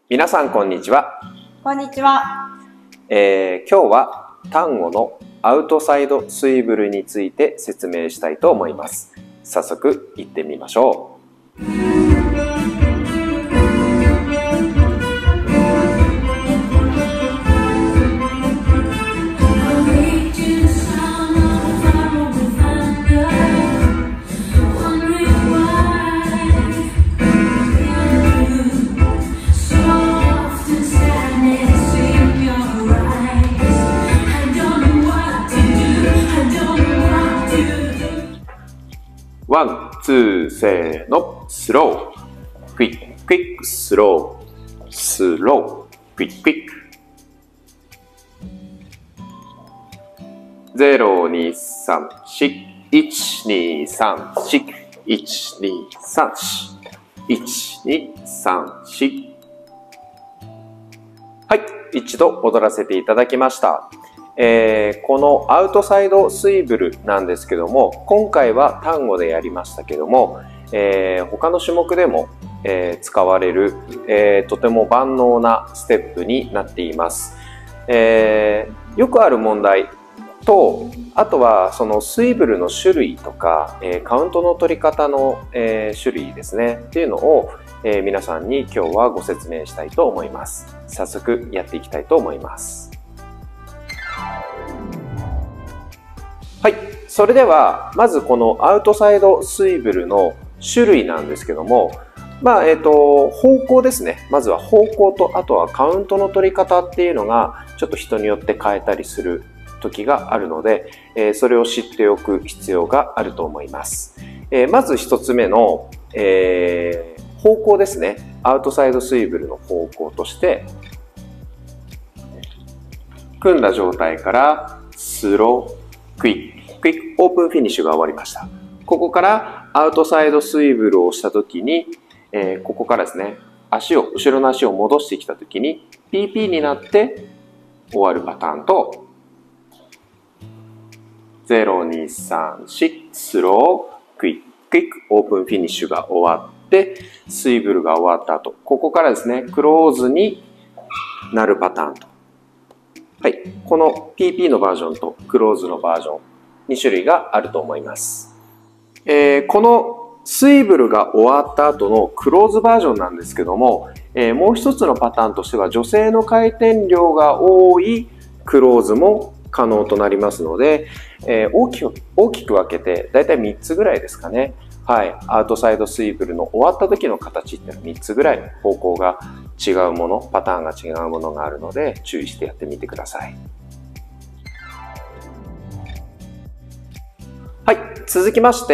皆さんこんにちは。 こんにちは。 今日は単語のアウトサイドスイブルについて説明したいと思います。早速行ってみましょう。ワン、ツー、せーの、スロー、クイック、クイック、スロー、スロー、クイック、クイック。0、2、3、4、1、2、3、4、1、2、3、4、1、2、3、4。はい、一度踊らせていただきました。このアウトサイドスイブルなんですけども、今回は単語でやりましたけども、他の種目でも、使われる、とても万能なステップになっています。よくある問題と、あとはそのスイブルの種類とか、カウントの取り方の、種類ですねっていうのを、皆さんに今日はご説明したいと思います。早速やっていきたいと思います。はい、それではまずこのアウトサイドスイブルの種類なんですけども、方向ですね。まずは方向と、あとはカウントの取り方っていうのがちょっと人によって変えたりする時があるので、それを知っておく必要があると思います。まず一つ目の、方向ですね。アウトサイドスイブルの方向として、組んだ状態からスロー、クイック、クイック、オープンフィニッシュが終わりました。ここからアウトサイドスイブルをしたときに、ここからですね、後ろの足を戻してきたときに PP になって終わるパターンと、0、2、3、4、スロー、クイック、クイック、オープンフィニッシュが終わって、スイブルが終わった後、ここからですね、クローズになるパターンと。はい、この PP のバージョンとクローズのバージョン2種類があると思います。このスイブルが終わった後のクローズバージョンなんですけども、もう一つのパターンとしては女性の回転量が多いクローズも可能となりますので、大きく分けてだいたい3つぐらいですかね。はい、アウトサイドスイブルの終わった時の形っていうのは3つぐらい方向が違うもの、パターンが違うものがあるので注意してやってみてください。はい、続きまして、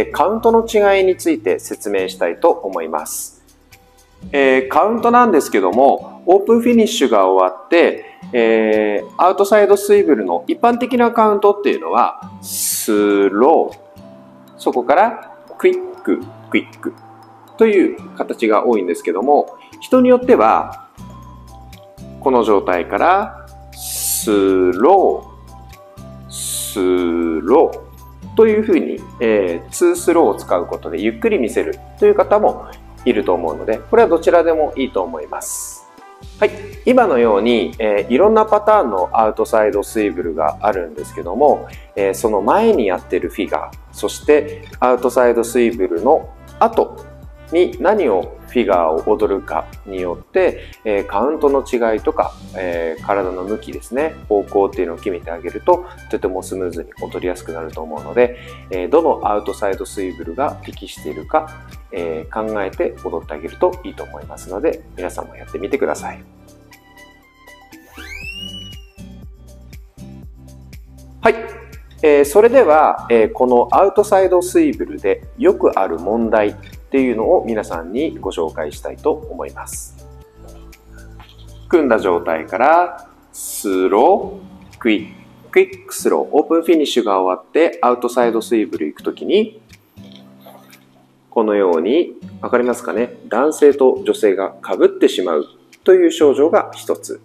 カウントの違いについて説明したいと思います。カウントなんですけども、オープンフィニッシュが終わって、アウトサイドスイブルの一般的なカウントっていうのはスロー、そこからクイック、クイックという形が多いんですけども、人によってはこの状態からスロー、スローというふうに、2スローを使うことでゆっくり見せるという方もいると思うので、これはどちらでもいいと思います。はい、今のように、いろんなパターンのアウトサイドスイブルがあるんですけども、その前にやってるフィガー、そしてアウトサイドスイブルの後に何をフィガーを踊るかによって、カウントの違いとか、体の向きですね、方向っていうのを決めてあげるととてもスムーズに踊りやすくなると思うので、どのアウトサイドスイブルが適しているか、考えて踊ってあげるといいと思いますので、皆さんもやってみてください。はい、それでは、このアウトサイドスイブルでよくある問題っていうのを皆さんにご紹介したいと思います。組んだ状態からスロー、クイック、クイックスロー、オープンフィニッシュが終わってアウトサイドスイブル行くときに、このように分かりますかね、男性と女性が被ってしまうという症状が一つ。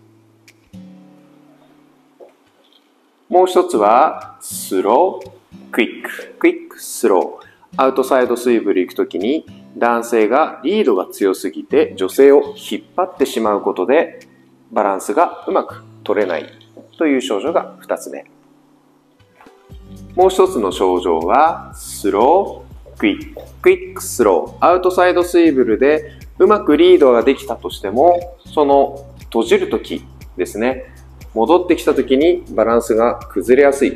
もう一つはスロー、クイック、クイック、スロー。アウトサイドスイブル行くときに男性がリードが強すぎて女性を引っ張ってしまうことでバランスがうまく取れないという症状が2つ目。もう一つの症状はスロー、クイック、クイックスロー。アウトサイドスイーブルでうまくリードができたとしても、その閉じるときですね、戻ってきたときにバランスが崩れやすい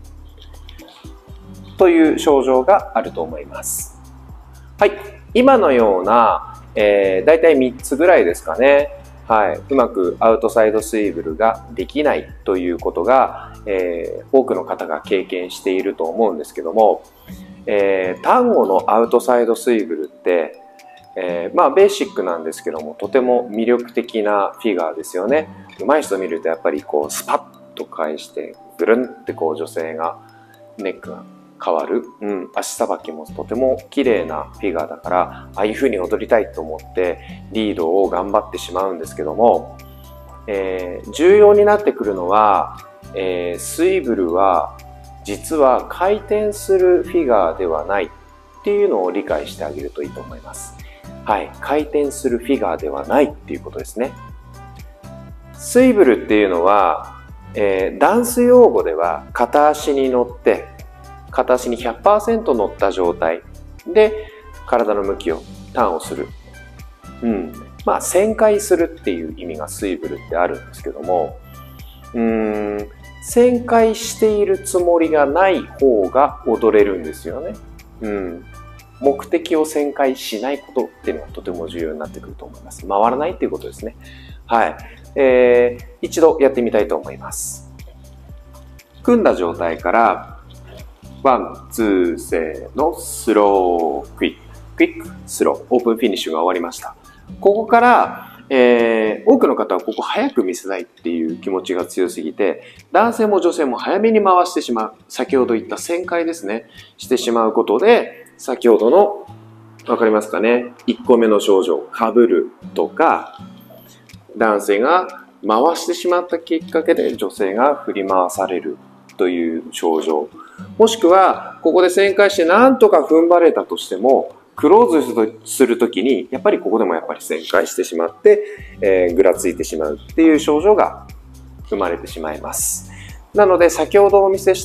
という症状があると思います。はい、今のような、だいたい3つぐらいですかね。はい、うまくアウトサイドスイーブルができないということが、多くの方が経験していると思うんですけども、タンゴのアウトサイドスイーブルって、ベーシックなんですけども、とても魅力的なフィガーですよね。上手い人見るとやっぱりこうスパッと返してぐるんってこう女性がネックが変わる、足さばきもとても綺麗なフィガーだから、ああいう風に踊りたいと思ってリードを頑張ってしまうんですけども、重要になってくるのは、スイーブルは実は回転するフィガーではないっていうのを理解してあげるといいと思います。はい、回転するフィガーではないっていうことですね。スイーブルっていうのは、ダンス用語では片足に乗って片足に 100% 乗った状態で体の向きをターンをする。旋回するっていう意味がスイーブルってあるんですけども、旋回しているつもりがない方が踊れるんですよね。目的を旋回しないことっていうのがとても重要になってくると思います。回らないっていうことですね。はい。一度やってみたいと思います。組んだ状態からワン、ツー、せーの、スロー、クイック、クイック、スロー、オープンフィニッシュが終わりました。ここから、多くの方はここ早く見せたいっていう気持ちが強すぎて、男性も女性も早めに回してしまう。先ほど言った旋回ですね。してしまうことで、先ほどの、わかりますかね？ 1 個目の症状、かぶるとか、男性が回してしまったきっかけで女性が振り回されるという症状。もしくは、ここで旋回して何とか踏ん張れたとしても、クローズするときに、やっぱりここでもやっぱり旋回してしまって、ぐらついてしまうっていう症状が生まれてしまいます。なので、先ほどお見せした、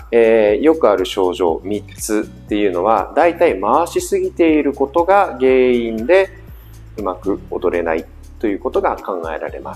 よくある症状3つっていうのは、だいたい回しすぎていることが原因で、うまく踊れないということが考えられます。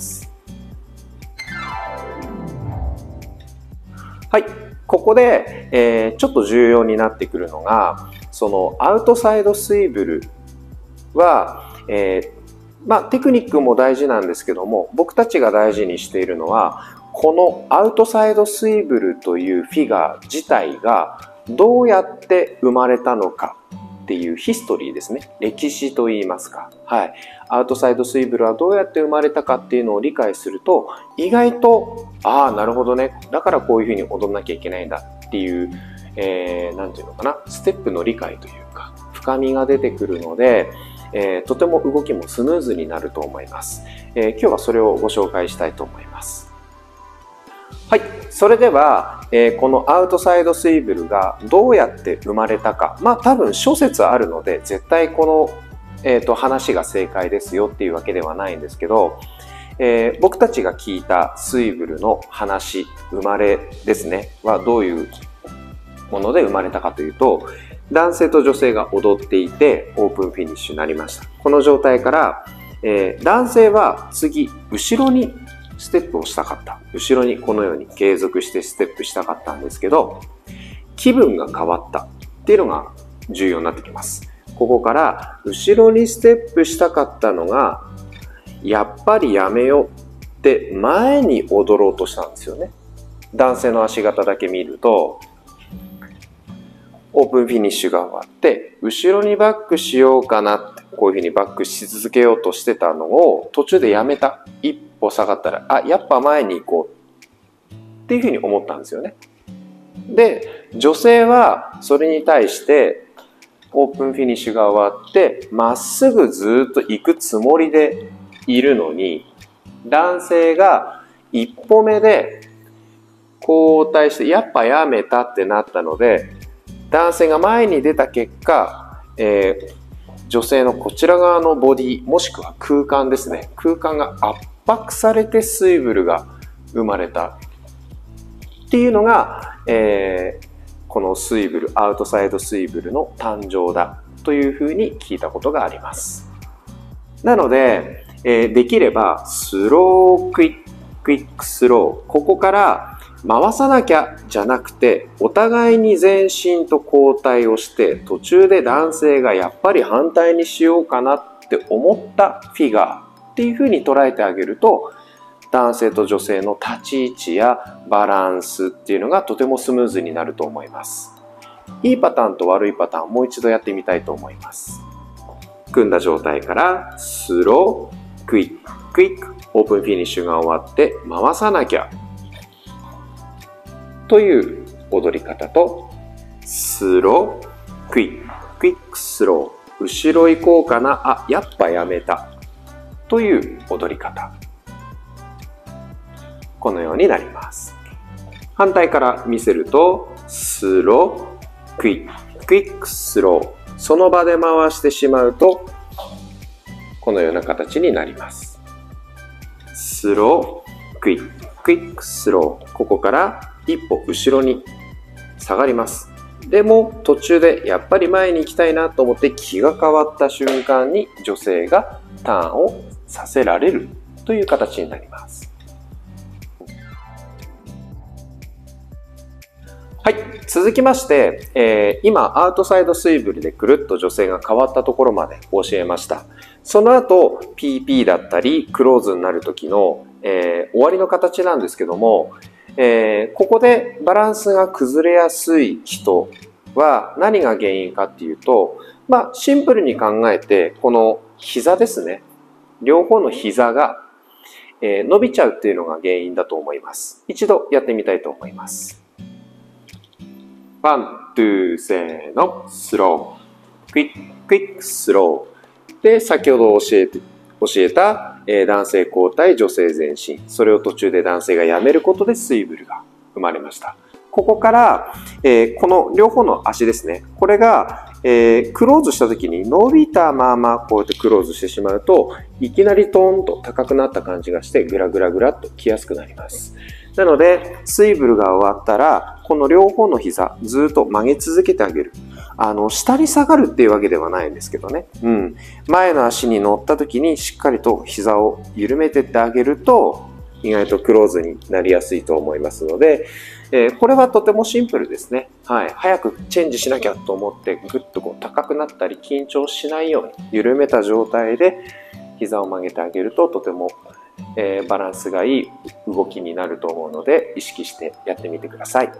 はい。ここで、ちょっと重要になってくるのが、そのアウトサイドスイーブルは、テクニックも大事なんですけども、僕たちが大事にしているのは、このアウトサイドスイーブルというフィガー自体がどうやって生まれたのかっていうヒストリーですね。歴史と言いますか。はい。アウトサイドスイーブルはどうやって生まれたかっていうのを理解すると、意外と、なるほどね。だからこういうふうに踊んなきゃいけないんだっていう、なんていうのかな。ステップの理解というか、深みが出てくるので、とても動きもスムーズになると思います。今日はそれをご紹介したいと思います。はい。それでは、このアウトサイドスイーブルがどうやって生まれたか。多分諸説あるので、絶対この、話が正解ですよっていうわけではないんですけど、僕たちが聞いたスイーブルの話、生まれですね、はどういうもので生まれたかというと、男性と女性が踊っていてオープンフィニッシュになりました。この状態から、男性は次、後ろにステップをしたかった。後ろにこのように継続してステップしたかったんですけど、気分が変わったっていうのが重要になってきます。ここから後ろにステップしたかったのが、やっぱりやめようって前に踊ろうとしたんですよね。男性の足型だけ見ると、オープンフィニッシュが終わって、後ろにバックしようかなって、こういうふうにバックし続けようとしてたのを途中でやめた。一歩下がったら、やっぱ前に行こうっていうふうに思ったんですよね。で、女性はそれに対してオープンフィニッシュが終わって、まっすぐずっと行くつもりでいるのに、男性が一歩目で後退して、やっぱやめたってなったので、男性が前に出た結果、 女性のこちら側のボディ、もしくは空間ですね。空間が圧迫されてスイブルが生まれたっていうのが、このスイブル、アウトサイドスイブルの誕生だというふうに聞いたことがあります。なので、できればスロークイックスロー、ここから回さなきゃじゃなくて、お互いに前進と後退をして、途中で男性がやっぱり反対にしようかなって思ったフィガーっていうふうに捉えてあげると、男性と女性の立ち位置やバランスっていうのがとてもスムーズになると思います。いいパターンと悪いパターンをもう一度やってみたいと思います。組んだ状態からスロー、クイック、オープンフィニッシュが終わって回さなきゃという踊り方と、スロー、クイックスロー、後ろ行こうかな、あ、やっぱやめたという踊り方。このようになります。反対から見せると、スロー、クイックスロー。その場で回してしまうと、このような形になります。スロー、クイックスロー。ここから一歩後ろに下がります。でも途中でやっぱり前に行きたいなと思って気が変わった瞬間に女性がターンをさせられるという形になります。はい。続きまして、今、アウトサイドスイブルでくるっと女性が変わったところまで教えました。その後、PP だったり、クローズになる時の、終わりの形なんですけども、ここでバランスが崩れやすい人は何が原因かっていうと、シンプルに考えて、この膝ですね。両方の膝が、伸びちゃうっていうのが原因だと思います。一度やってみたいと思います。ワン、ツー、せーの、スロー。クイック、スロー。で、先ほど教えた、男性交代、女性前進。それを途中で男性がやめることでスイブルが生まれました。ここから、この両方の足ですね。これが、クローズした時に伸びたままこうやってクローズしてしまうと、いきなりトーンと高くなった感じがして、グラグラグラっときやすくなります。なので、スイブルが終わったら、この両方の膝、ずっと曲げ続けてあげる。下に下がるっていうわけではないんですけどね。前の足に乗った時にしっかりと膝を緩めてってあげると、意外とクローズになりやすいと思いますので、これはとてもシンプルですね。はい。早くチェンジしなきゃと思って、ぐっとこう高くなったり緊張しないように、緩めた状態で膝を曲げてあげると、とてもバランスがいい動きになると思うので、意識してやってみてください。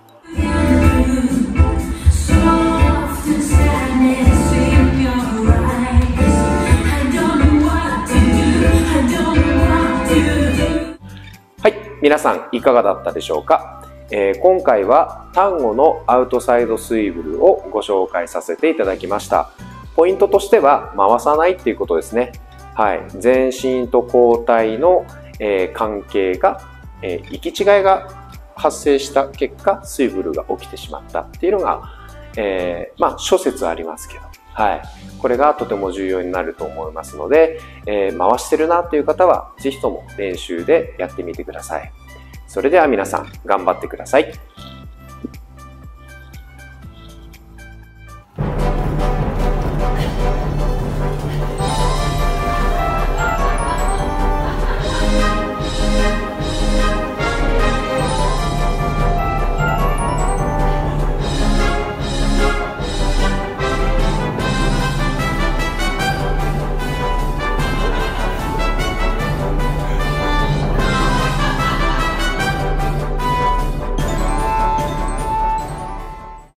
はい、皆さんいかがだったでしょうか。今回はタンゴのアウトサイドスイブルをご紹介させていただきました。ポイントとしては回さないっていうことですね。はい、前進と後退の、関係が、行き違いが発生した結果、スイブルが起きてしまったっていうのが、諸説ありますけど、はい、これがとても重要になると思いますので、回してるなという方は、ぜひとも練習でやってみてください。それでは皆さん、頑張ってください。